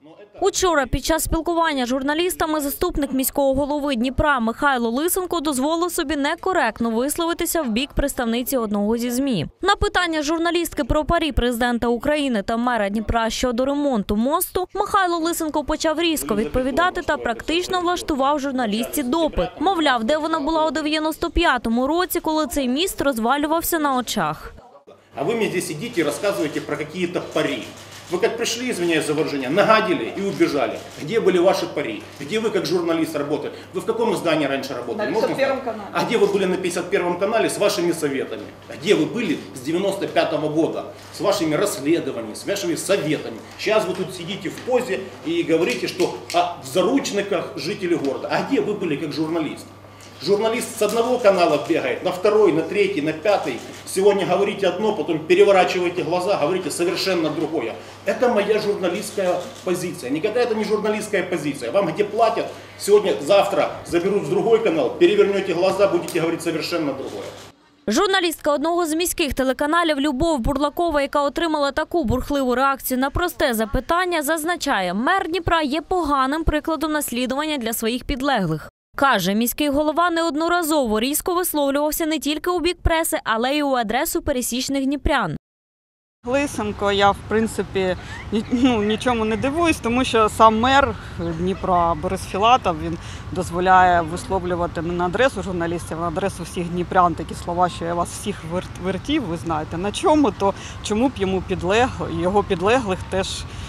Учора під час спілкування з журналістами заступник міського голови Дніпра Михайло Лисенко дозволив собі некоректно висловитися в бік представниці одного зі ЗМІ. На питання журналістки про парі президента України та мера Дніпра щодо ремонту мосту Михайло Лисенко почав різко відповідати та практично влаштував журналістці допит. Мовляв, де вона була у 95-му році, коли цей міст розвалювався на очах. А ви мені тут сидите і розказуєте про якісь парі. Вы как пришли, извиняюсь за выражение, нагадили и убежали. Где были ваши пари? Где вы как журналист работали? Вы в каком издании раньше работали? На 51-м канале. А где вы были на 51-м канале с вашими советами? А где вы были с 95-го года? С вашими расследованиями, с вашими советами. Сейчас вы тут сидите в позе и говорите, что в заручниках жители города. А где вы были как журналист? Журналист с одного канала бегает, на второй, на третий, на пятый. Сегодня говорите одно, потом переворачиваете глаза, говорите совершенно другое. Это моя журналистская позиция. Никакая это не журналистская позиция. Вам где платят, сегодня, завтра заберут в другой канал, перевернете глаза, будете говорить совершенно другое. Журналістка одного з міських телеканалів Любов Бурлакова, яка отримала таку бурхливу реакцію на просте запитання, зазначає, мер Дніпра є поганим прикладом наслідування для своїх підлеглих. Каже, міський голова неодноразово різко висловлювався не тільки у бік преси, але й у адресу пересічних дніпрян. Лисенко, я в принципі нічому не дивуюсь, тому що сам мер Дніпра Борис Філатов, він дозволяє висловлювати не на адресу журналістів, а на адресу всіх дніпрян такі слова, що я вас всіх вертів, ви знаєте. На чому, то чому б його підлеглих теж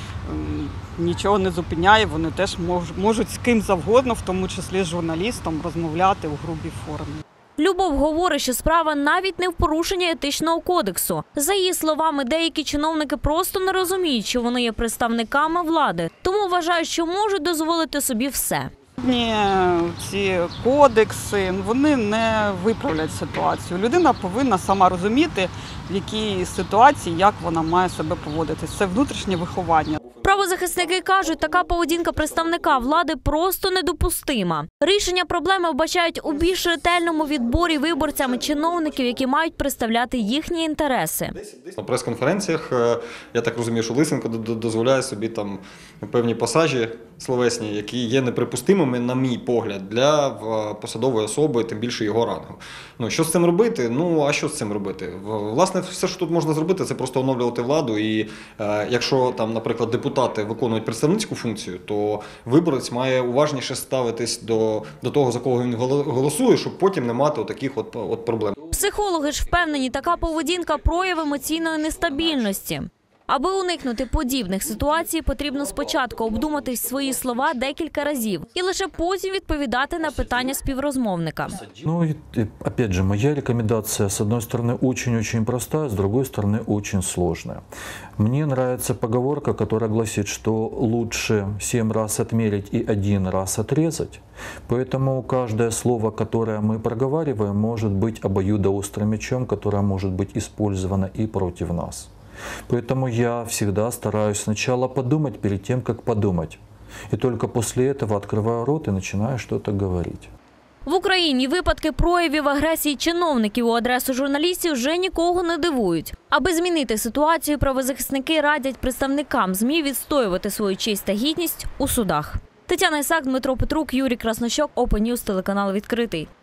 нічого не зупиняє, вони теж можуть з ким завгодно, в тому числі з журналістом, розмовляти у грубій формі. Любов говорить, що справа навіть не в порушенні етичного кодексу. За її словами, деякі чиновники просто не розуміють, що вони є представниками влади, тому вважають, що можуть дозволити собі все. Ці кодекси, вони не виправлять ситуацію. Людина повинна сама розуміти, в якій ситуації, як вона має себе поводити. Це внутрішнє виховання. Правозахисники кажуть, така поведінка представника влади просто недопустима. Рішення проблеми вбачають у більш ретельному відборі виборцями чиновників, які мають представляти їхні інтереси. На прес-конференціях, я так розумію, що Лисенко дозволяє собі там певні пасажі словесні, які є неприпустимими, на мій погляд, для посадової особи, тим більше його рангу. Що з цим робити? А що з цим робити? Власне, все, що тут можна зробити, це просто оновлювати владу. І якщо, там, наприклад, депутати виконують представницьку функцію, то виборець має уважніше ставитись до того, за кого він голосує, щоб потім не мати таких от проблем. Психологи ж впевнені, така поведінка – прояв емоційної нестабільності. Аби уникнути подібних ситуацій, потрібно спочатку обдумати свої слова декілька разів і лише потім відповідати на питання співрозмовника. Опять же, моя рекомендация, с одной стороны, очень-очень простая, с другой стороны, очень сложная. Мне нравится поговорка, которая гласит, что лучше 7 раз отмерить и 1 раз отрезать. Поэтому каждое слово, которое мы проговариваем, может быть обоюдоострым мечом, которое может быть использовано и против нас. Поэтому я всегда стараюсь сначала подумать перед тем, как подумать. И только после этого открываю рот и начинаю что-то говорить. В Україні випадки проявів агресії чиновників у адресу журналістів вже нікого не дивують. Аби змінити ситуацію, правозахисники радять представникам ЗМІ відстоювати свою честь та гідність у судах. Тетяна Ісак, Дмитро Петрук, Юрій Краснощок, Open News, телеканал «Відкритий».